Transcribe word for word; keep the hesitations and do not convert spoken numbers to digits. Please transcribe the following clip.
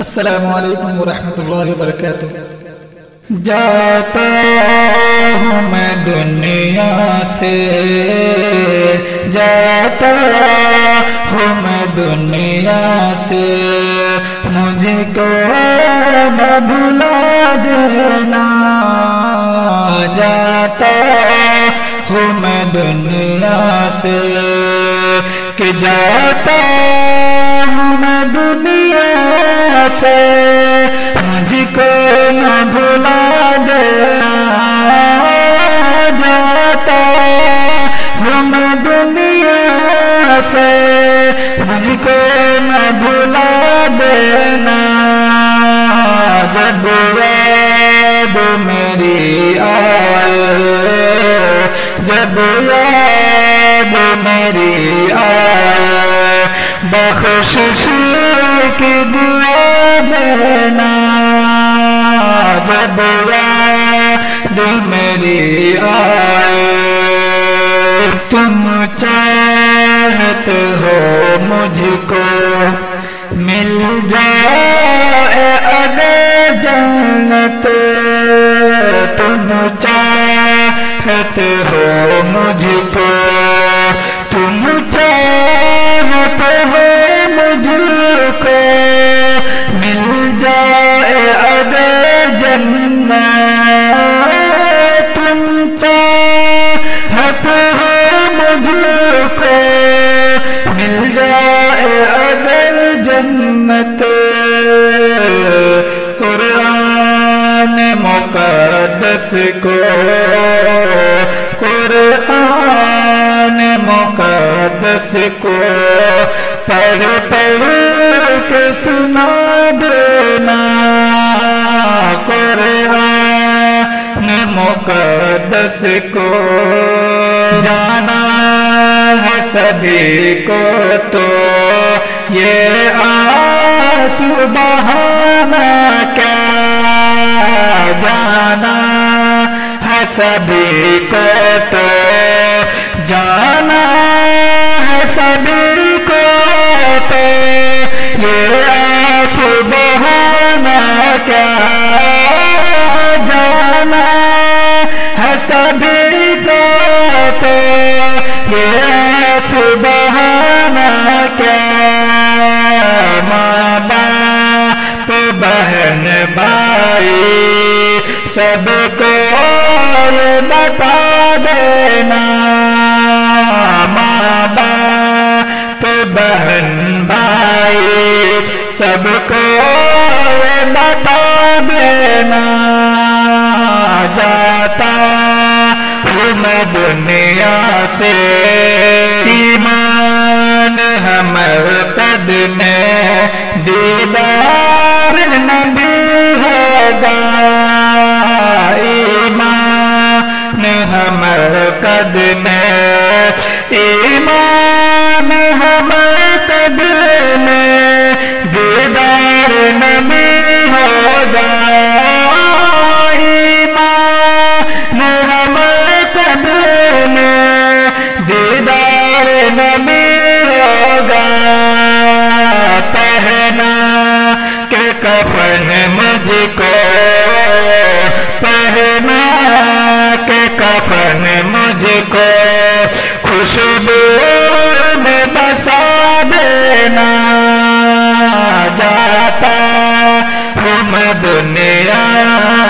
السلام علیکم ورحمۃ اللہ وبرکاتہ۔ جاتا ہوں میں دنیا سے، جاتا ہوں میں دنیا سے، مجھ کو نہ بھلا دینا۔ جاتا ہوں میں دنیا سے کہ جاتا ہوں میں دنیا سے، مجھ کو نہ بھلا دینا۔ جاتا ہوں میں دنیا سے، مجھ کو نہ بھلا دینا۔ جب یاد میری آئے، جب یاد میری آئے، بخشش کی دعا دینا۔ جب یاد میری آئے، تم چاہتے ہو مجھ کو مل جائے اگر جنت، تم چاہتے ہو مجھ کو، تم چاہتے ہو مجھ کو مل جائے اگر جنت، تم چاہتے ہو مجھ کو مل جائے اگر جنت۔ قرآن مقدس کو، قرآن مقدس کو پڑھ پڑھ کے سنا دینا۔ قرآن مقدس کو جانا ہے سبھی کو، تو یہ آنسو بہانا کیا، جانا ہے سبھی کو، تو جانا ہے سبھی کو، تو یہ آنسو بہانا کیا، جانا ہے سبھی کو، تو یہ آنسو بہانا کیا۔ ماں باپ بہن بھائی سب کو یہ بتا دینا۔ ماں باپ بہن بھائی سب کو یہ بتا دینا۔ جاتا ہوں میں دنیا سے، ایمان ہے مرتد میں دیدار نبی ہوگا، ایمان ہے مرتد میں، ایمان ہے مرتد میں دیدار نبی ہوگا، ایمان ہے مرتد میں دیدار نبی ہوگا۔ پہنا کہ کفن مجھ کو، پہنا کہ کفن مجھ کو خوشبو میں بسا دینا۔ جاتا ہوں میں دنیا